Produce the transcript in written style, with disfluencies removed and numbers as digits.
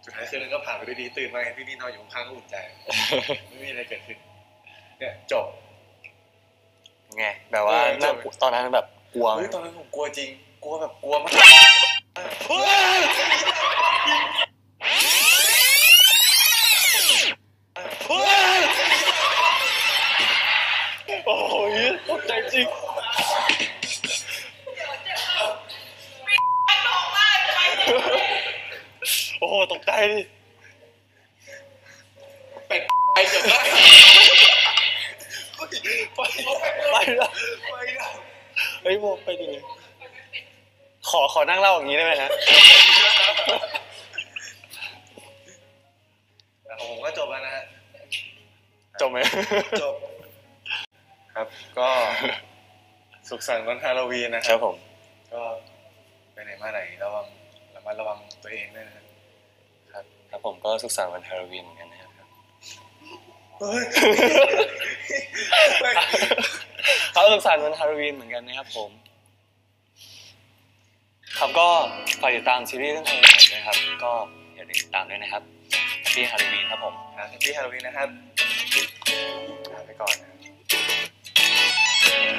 สุดท้ายคืนนั้นก็ผ่านไปด้วยดีตื่นมาเห็นพี่นี่นอนอยู่ข้างก็อุ่นใจไม่มีอะไรเกิดขึ้นเนี่ยจบไงแบบว่าตอนนั้นแบบกลัวตอนนั้นผมกลัวจริงกลัวแบบกลัวมากโอ้ยตกใจจริงโอ้โหตกใจดิเป็ดไปเกือบได้ไปแล้วเฮ้ยโมไปดิขอนั่งเล่าอย่างนี้ได้ไหมฮะผมก็จบแล้วนะฮะจบไหมจบครับก็สุขสันต์วันฮาโลวีนนะครับผมก็ไปไหนมาไหนระวังตัวเองด้วยนะครับครับผมก็สุขสันต์วันฮาโลวีนเหมือนกันนะครับเขาสุขสันต์วันฮาโลวีนเหมือนกันนะครับผมครับก็ฝากติดตามซีรีส์เรื่องเพลงนะครับก็อย่าลืมติดตามด้วยนะครับแฮปปี้ฮาโลวีนครับผมแฮปปี้ฮาโลวีนนะครับลาไปก่อนนะ